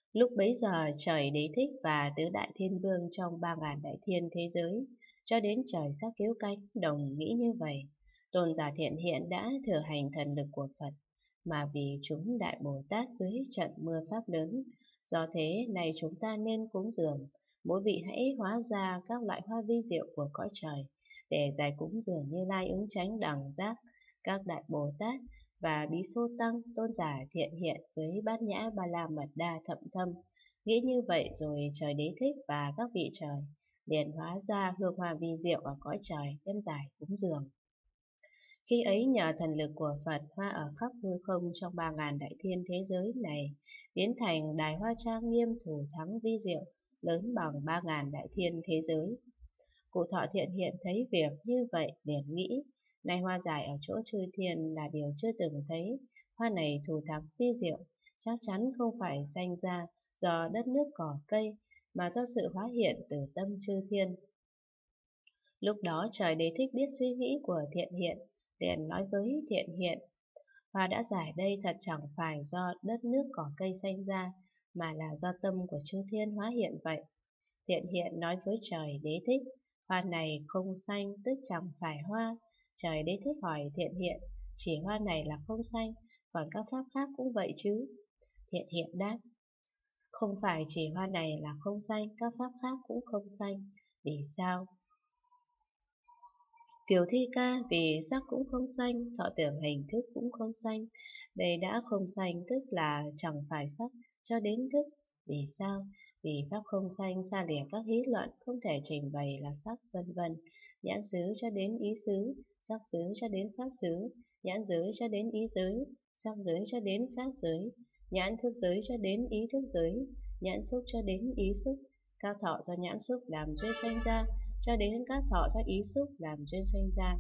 Lúc bấy giờ trời Đế Thích và tứ đại thiên vương trong 3.000 đại thiên thế giới, cho đến trời sắc cứu cánh, đồng nghĩ như vậy. Tôn giả Thiện Hiện đã thừa hành thần lực của Phật, mà vì chúng Đại Bồ Tát dưới trận mưa pháp lớn. Do thế, này chúng ta nên cúng dường, mỗi vị hãy hóa ra các loại hoa vi diệu của cõi trời, để giải cúng dường Như Lai ứng chánh đẳng giác, các Đại Bồ Tát và Bí Xô Tăng, Tôn giả Thiện Hiện với Bát Nhã Ba La Mật Đa Thậm Thâm. Nghĩ như vậy rồi trời Đế Thích và các vị trời liền hóa ra hương hoa vi diệu ở cõi trời đem giải cúng dường. Khi ấy nhờ thần lực của Phật, hoa ở khắp hư không trong 3.000 đại thiên thế giới này biến thành đài hoa trang nghiêm thủ thắng vi diệu, lớn bằng 3.000 đại thiên thế giới. Cụ Thọ Thiện Hiện thấy việc như vậy liền nghĩ, nay hoa giải ở chỗ chư thiên là điều chưa từng thấy, hoa này thù thắng vi diệu, chắc chắn không phải sanh ra do đất nước cỏ cây, mà do sự hóa hiện từ tâm chư thiên. Lúc đó trời Đế Thích biết suy nghĩ của Thiện Hiện, liền nói với Thiện Hiện, hoa đã giải đây thật chẳng phải do đất nước cỏ cây sanh ra, mà là do tâm của chư thiên hóa hiện vậy. Thiện Hiện nói với trời Đế Thích, hoa này không xanh tức chẳng phải hoa. Trời Đế Thích hỏi Thiện Hiện, chỉ hoa này là không xanh, còn các pháp khác cũng vậy chứ? Thiện Hiện đáp, không phải chỉ hoa này là không xanh, các pháp khác cũng không xanh. Vì sao? Kiều Thi Ca, vì sắc cũng không xanh, thọ tưởng hình thức cũng không xanh. Đây đã không xanh tức là chẳng phải sắc cho đến thức. Vì sao? Vì pháp không xanh xa lìa các lý luận không thể trình bày là sắc, vân vân. Nhãn xứ cho đến ý xứ, sắc xứ cho đến pháp xứ, nhãn giới cho đến ý giới, sắc giới cho đến pháp giới, nhãn thức giới cho đến ý thức giới, nhãn xúc cho đến ý xúc. Các thọ do nhãn xúc làm duyên sanh ra, cho đến các thọ do ý xúc làm duyên sanh ra.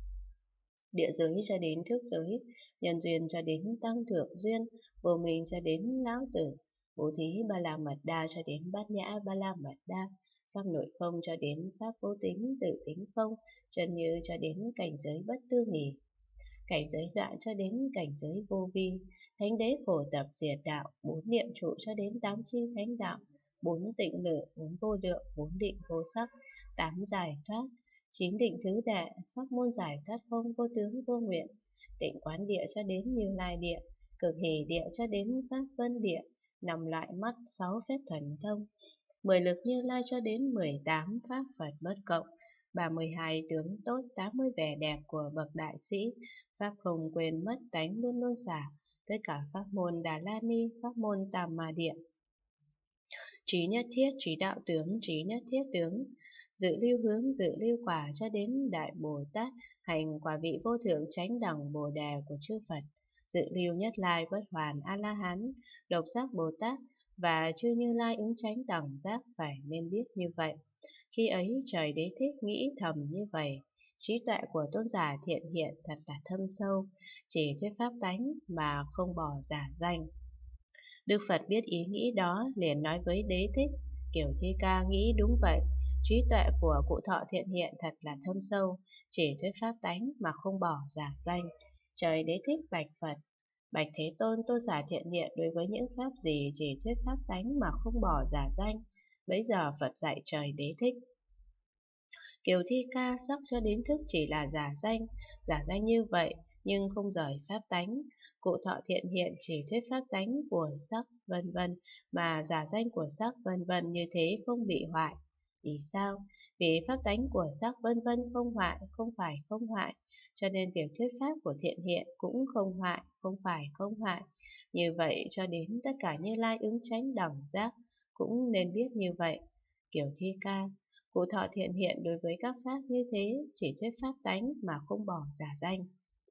Địa giới cho đến thức giới, nhân duyên cho đến tăng thượng duyên, vô minh cho đến lão tử, bố thí ba la mật đa cho đến bát nhã ba la mật đa, pháp nội không cho đến pháp vô tính tự tính không, chân như cho đến cảnh giới bất tư nghỉ, cảnh giới đoạn cho đến cảnh giới vô vi, thánh đế khổ tập diệt đạo, bốn niệm trụ cho đến tám chi thánh đạo, bốn tịnh lự, bốn vô lượng, bốn định vô sắc, tám giải thoát, chín định thứ đệ, pháp môn giải thoát không vô tướng vô nguyện, tịnh quán địa cho đến Như Lai địa, cực hỷ địa cho đến pháp vân địa, năm loại mắt, sáu phép thần thông, 10 lực Như Lai cho đến 18 pháp Phật bất cộng, 32 tướng tốt, 80 vẻ đẹp của bậc đại sĩ, pháp không quên mất tánh luôn luôn xả, tất cả pháp môn Đà La Ni, pháp môn Tam Ma Điện. Trí nhất thiết, trí đạo tướng, trí nhất thiết tướng, dự lưu hướng, dự lưu quả cho đến Đại Bồ Tát, hành quả vị vô thượng chánh đẳng Bồ Đề của chư Phật, dự lưu nhất lai bất hoàn A-la-hán, độc giác Bồ Tát, và chư Như Lai ứng chánh đẳng giác phải nên biết như vậy. Khi ấy trời Đế Thích nghĩ thầm như vậy, trí tuệ của tôn giả Thiện Hiện thật là thâm sâu, chỉ thuyết pháp tánh mà không bỏ giả danh. Đức Phật biết ý nghĩ đó liền nói với Đế Thích, Kiều Thi Ca nghĩ đúng vậy, trí tuệ của cụ Thọ Thiện Hiện thật là thâm sâu, chỉ thuyết pháp tánh mà không bỏ giả danh. Trời Đế Thích bạch Phật, bạch Thế Tôn, tôn giả Thiện Hiện đối với những pháp gì chỉ thuyết pháp tánh mà không bỏ giả danh? Bấy giờ Phật dạy trời Đế Thích, Kiều Thi Ca sắc cho đến thức chỉ là giả danh như vậy nhưng không rời pháp tánh. Cụ Thọ Thiện Hiện chỉ thuyết pháp tánh của sắc vân vân mà giả danh của sắc vân vân như thế không bị hoại. Vì sao? Vì pháp tánh của sắc vân vân không hoại, không phải không hoại, cho nên việc thuyết pháp của Thiện Hiện cũng không hoại, không phải không hoại. Như vậy cho đến tất cả Như Lai ứng chánh đẳng giác cũng nên biết như vậy. Kiều Thi Ca, cụ Thọ Thiện Hiện đối với các pháp như thế chỉ thuyết pháp tánh mà không bỏ giả danh.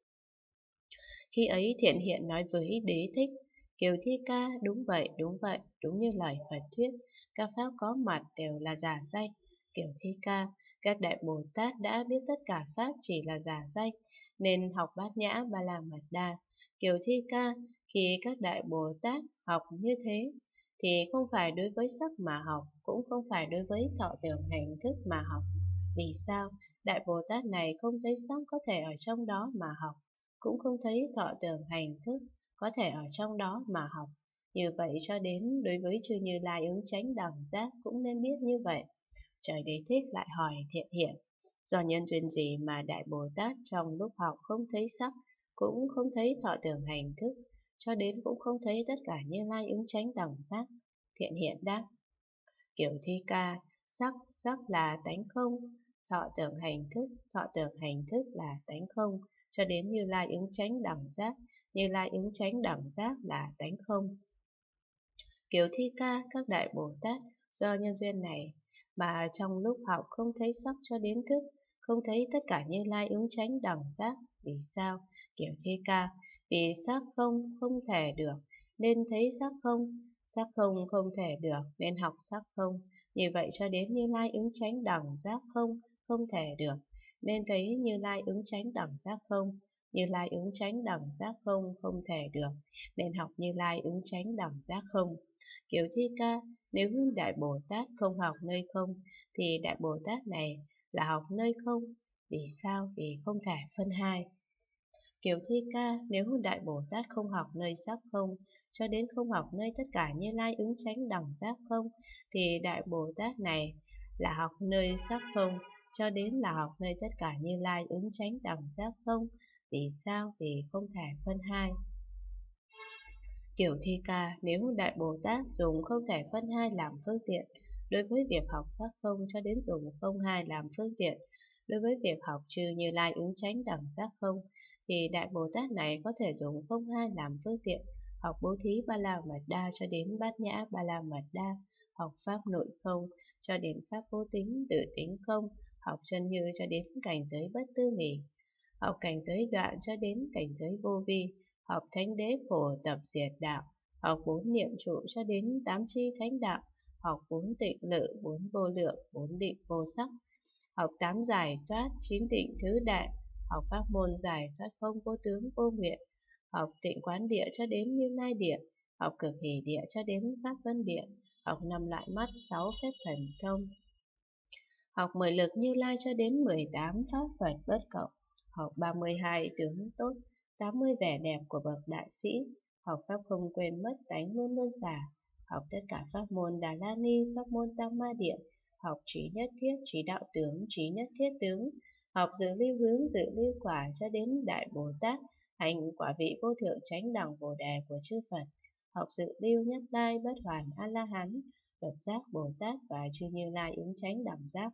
Khi ấy Thiện Hiện nói với Đế Thích, Kiều Thi Ca, đúng vậy, đúng như lời Phật thuyết, các pháp có mặt đều là giả danh. Kiều Thi Ca, các đại Bồ Tát đã biết tất cả pháp chỉ là giả danh, nên học Bát Nhã Ba La Mật Đa. Kiều Thi Ca, khi các đại Bồ Tát học như thế, thì không phải đối với sắc mà học, cũng không phải đối với thọ tưởng hành thức mà học. Vì sao? Đại Bồ Tát này không thấy sắc có thể ở trong đó mà học, cũng không thấy thọ tưởng hành thức có thể ở trong đó mà học. Như vậy cho đến đối với chư Như Lai ứng chánh đẳng giác cũng nên biết như vậy. Trời Đế Thích lại hỏi Thiện Hiện, do nhân duyên gì mà Đại Bồ Tát trong lúc học không thấy sắc, cũng không thấy thọ tưởng hành thức, cho đến cũng không thấy tất cả Như Lai ứng chánh đẳng giác? Thiện Hiện đáp, Kiểu Thi Ca, sắc là tánh không, thọ tưởng hành thức là tánh không, cho đến Như Lai ứng chánh đẳng giác, Như Lai ứng chánh đẳng giác là tánh không. Kiểu Thi Ca, các đại Bồ Tát do nhân duyên này mà trong lúc học không thấy sắc cho đến thức, không thấy tất cả Như Lai ứng chánh đẳng giác. Vì sao? Kiểu Thi Ca, vì sắc không không thể được nên thấy sắc không không thể được nên học sắc không. Như vậy cho đến Như Lai ứng chánh đẳng giác không không thể được nên thấy Như Lai ứng chánh đẳng giác không. Như Lai ứng chánh đẳng giác không không thể được nên học Như Lai ứng chánh đẳng giác không. Kiểu Thi Ca, nếu Đại Bồ Tát không học nơi không, thì Đại Bồ Tát này là học nơi không. Vì sao? Vì không thể phân hai. Kiểu Thi Ca, nếu Đại Bồ Tát không học nơi sắc không, cho đến không học nơi tất cả Như Lai ứng chánh đẳng giác không, thì Đại Bồ Tát này là học nơi sắc không, cho đến là học nơi tất cả Như Lai ứng chánh đẳng giác không. Vì sao? Vì không thể phân hai. Kiểu Thi Ca, nếu Đại Bồ Tát dùng không thể phân hai làm phương tiện, đối với việc học sắc không cho đến dùng không hai làm phương tiện, đối với việc học trừ Như Lai ứng chánh đẳng giác không, thì Đại Bồ Tát này có thể dùng không hai làm phương tiện, học bố thí Ba La Mật Đa cho đến bát nhã Ba La Mật Đa, học pháp nội không cho đến pháp vô tính, tự tính không, học chân như cho đến cảnh giới bất tư nghỉ, học cảnh giới đoạn cho đến cảnh giới vô vi, học thánh đế khổ tập diệt đạo, học 4 niệm trụ cho đến 8 chi thánh đạo, học 4 tịnh lự, 4 vô lượng, 4 định vô sắc, học 8 giải thoát, 9 định thứ đại, học pháp môn giải thoát không vô tướng vô nguyện, học tịnh quán địa cho đến Như Lai địa, học cực hỷ địa cho đến pháp vân địa, học 5 loại mắt, 6 phép thần thông, học 10 lực Như Lai cho đến 18 pháp Phật bất cộng, học 32 tướng tốt, 80 vẻ đẹp của bậc đại sĩ, học pháp không quên mất tánh luôn luôn xả, học tất cả pháp môn Đà La Ni, pháp môn Tam Ma Điện, học trí nhất thiết, trí đạo tướng, trí nhất thiết tướng, học dự lưu hướng, dự lưu quả cho đến Đại Bồ Tát, hành quả vị vô thượng chánh đẳng Bồ đề của chư Phật, học dự lưu nhất lai bất hoàn A La Hán, độc giác Bồ Tát và chư Như Lai ứng chánh đẳng giác.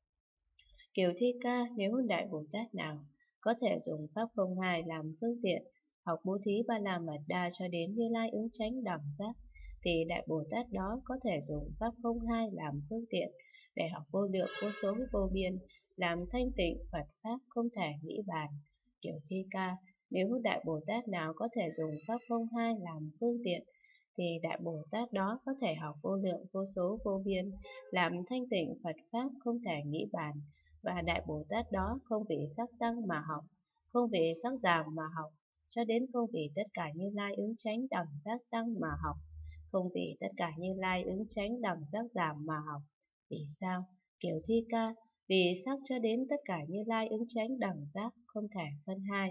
Kiểu Thi Ca, nếu Đại Bồ Tát nào có thể dùng pháp không hai làm phương tiện, học bố thí Ba La Mật Đa cho đến Như Lai ứng chánh đẳng giác, thì Đại Bồ Tát đó có thể dùng pháp không hai làm phương tiện để học vô lượng vô số vô biên, làm thanh tịnh Phật pháp không thể nghĩ bàn. Kiểu Thi Ca, nếu Đại Bồ Tát nào có thể dùng pháp không hai làm phương tiện, thì Đại Bồ Tát đó có thể học vô lượng vô số vô biên, làm thanh tịnh Phật pháp không thể nghĩ bàn. Và Đại Bồ Tát đó không vì sắc tăng mà học, không vì sắc giảm mà học, cho đến không vì tất cả Như Lai ứng chánh đẳng giác tăng mà học, không vì tất cả Như Lai ứng chánh đẳng giác giảm mà học. Vì sao? Kiểu Thi Ca, vì sắc cho đến tất cả Như Lai ứng chánh đẳng giác không thể phân hai.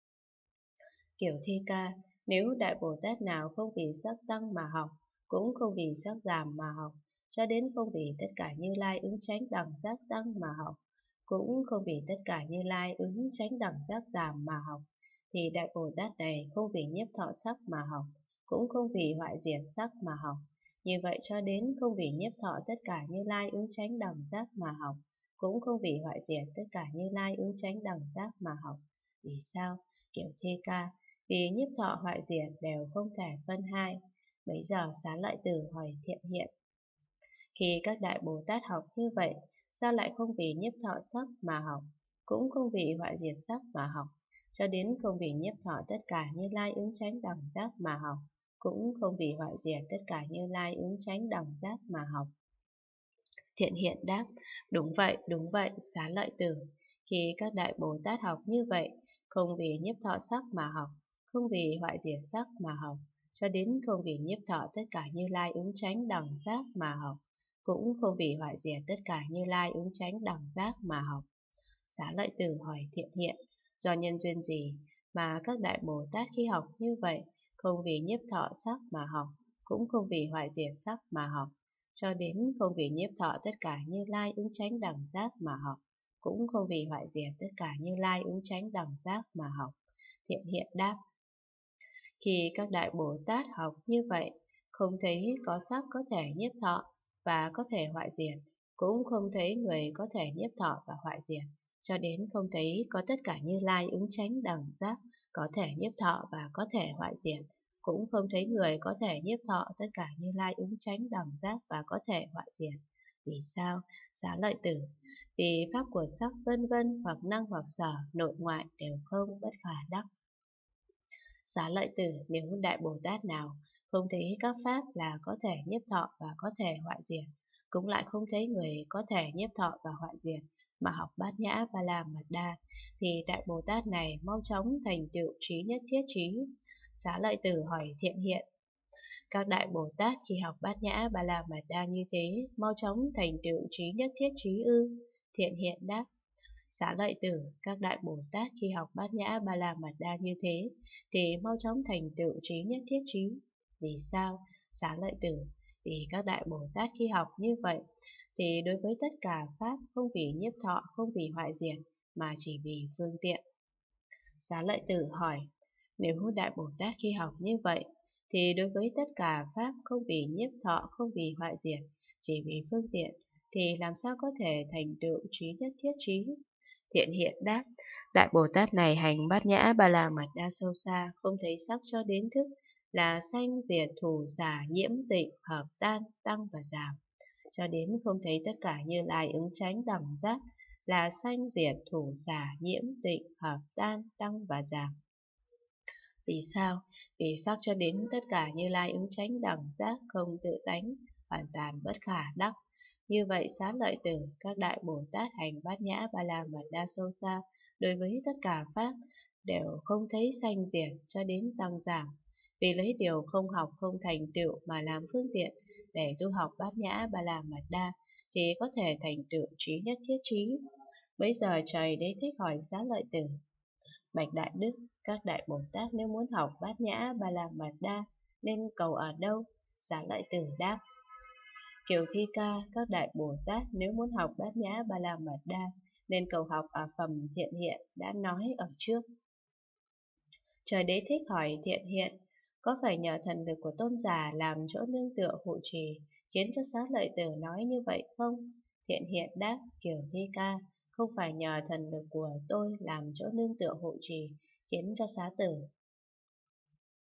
Kiểu Thi Ca, nếu Đại Bồ Tát nào không vì sắc tăng mà học, cũng không vì sắc giảm mà học, cho đến không vì tất cả Như Lai ứng chánh đẳng giác tăng mà học, cũng không vì tất cả Như Lai ứng chánh đẳng giác giảm mà học, thì Đại Bồ Tát này không vì nhiếp thọ sắc mà học, cũng không vì hoại diệt sắc mà học. Như vậy cho đến không vì nhiếp thọ tất cả Như Lai ứng chánh đẳng giác mà học, cũng không vì hoại diệt tất cả Như Lai ứng chánh đẳng giác mà học. Vì sao? Kiểu Thi Ca, vì nhiếp thọ hoại diệt đều không thể phân hai. Bấy giờ Xá Lợi Tử hỏi Thiện Hiện, khi các đại Bồ Tát học như vậy, sao lại không vì nhiếp thọ sắc mà học, cũng không vì hoại diệt sắc mà học, cho đến không vì nhiếp thọ tất cả Như Lai ứng chánh đẳng giác mà học, cũng không vì hoại diệt tất cả Như Lai ứng chánh đẳng giác mà học? Thiện Hiện đáp, đúng vậy, Xá Lợi Tử. Khi các đại Bồ Tát học như vậy, không vì nhiếp thọ sắc mà học, không vì hoại diệt sắc mà học, cho đến không vì nhiếp thọ tất cả Như Lai ứng chánh đẳng giác mà học, cũng không vì hoại diệt tất cả Như Lai ứng chánh đẳng giác mà học. Xá Lợi Tử hỏi Thiện Hiện, do nhân duyên gì mà các đại Bồ Tát khi học như vậy không vì nhiếp thọ sắc mà học, cũng không vì hoại diệt sắc mà học, cho đến không vì nhiếp thọ tất cả Như Lai ứng chánh đẳng giác mà học, cũng không vì hoại diệt tất cả Như Lai ứng chánh đẳng giác mà học. Thiện hiện đáp: khi các đại Bồ Tát học như vậy, không thấy có sắc có thể nhiếp thọ và có thể hoại diệt, cũng không thấy người có thể nhiếp thọ và hoại diệt, cho đến không thấy có tất cả Như Lai ứng chánh đẳng giác có thể nhiếp thọ và có thể hoại diệt, cũng không thấy người có thể nhiếp thọ tất cả Như Lai ứng chánh đẳng giác và có thể hoại diệt. Vì sao? Xá lợi tử: vì pháp của sắc vân vân hoặc năng hoặc sở, nội ngoại đều không, bất khả đắc. Xá lợi tử: nếu Đại Bồ Tát nào không thấy các pháp là có thể nhiếp thọ và có thể hoại diệt, cũng lại không thấy người có thể nhiếp thọ và hoại diệt, mà học Bát Nhã Ba La Mật Đa, thì Đại Bồ Tát này mau chóng thành tựu trí nhất thiết trí. Xá lợi tử hỏi Thiện Hiện: các Đại Bồ Tát khi học Bát Nhã Ba La Mật Đa như thế, mau chóng thành tựu trí nhất thiết trí ư? Thiện Hiện đáp: xá lợi tử, các Đại Bồ Tát khi học Bát Nhã Ba La Mật Đa như thế, thì mau chóng thành tựu trí nhất thiết trí. Vì sao? Xá lợi tử: vì các Đại Bồ Tát khi học như vậy, thì đối với tất cả pháp không vì nhiếp thọ, không vì hoại diệt, mà chỉ vì phương tiện. Xá lợi tử hỏi: nếu Đại Bồ Tát khi học như vậy, thì đối với tất cả pháp không vì nhiếp thọ, không vì hoại diệt, chỉ vì phương tiện, thì làm sao có thể thành tựu trí nhất thiết trí? Thiện Hiện đáp: Đại Bồ Tát này hành Bát Nhã Ba La Mật Đa sâu xa, không thấy sắc cho đến thức, là sanh diệt thủ xả nhiễm tịnh hợp tan tăng và giảm, cho đến không thấy tất cả Như Lai ứng chánh đẳng giác, là sanh diệt thủ xả nhiễm tịnh hợp tan tăng và giảm. Vì sao? Vì sắc cho đến tất cả Như Lai ứng chánh đẳng giác không tự tánh, hoàn toàn bất khả đắc. Như vậy xá lợi tử, các Đại Bồ Tát hành Bát Nhã Ba La Mật Đa sâu xa, đối với tất cả pháp đều không thấy sanh diệt cho đến tăng giảm. Vì lấy điều không học không thành tựu mà làm phương tiện để tu học Bát Nhã Ba La Mật Đa, thì có thể thành tựu trí nhất thiết trí. Bây giờ trời Đế Thích hỏi xá lợi tử: bạch Đại Đức, các Đại Bồ Tát nếu muốn học Bát Nhã Ba La Mật Đa nên cầu ở đâu? Xá lợi tử đáp: Kiều Thi Ca, các Đại Bồ Tát nếu muốn học Bát Nhã Ba La Mật Đa nên cầu học ở phẩm Thiện Hiện đã nói ở trước. Trời Đế Thích hỏi Thiện Hiện: có phải nhờ thần lực của tôn giả làm chỗ nương tựa hộ trì khiến cho xá lợi tử nói như vậy không? Thiện Hiện đáp: Kiều Thi Ca, không phải nhờ thần lực của tôi làm chỗ nương tựa hộ trì khiến cho xá tử